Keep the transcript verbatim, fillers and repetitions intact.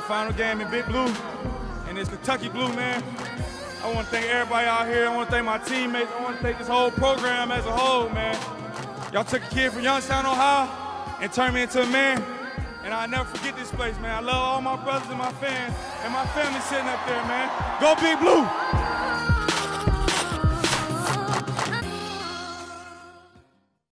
final game in Big Blue, and it's Kentucky Blue, man. I want to thank everybody out here. I want to thank my teammates. I want to thank this whole program as a whole, man. Y'all took a kid from Youngstown, Ohio, and turned me into a man. And I'll never forget this place, man. I love all my brothers and my fans, and my family sitting up there, man. Go Big Blue!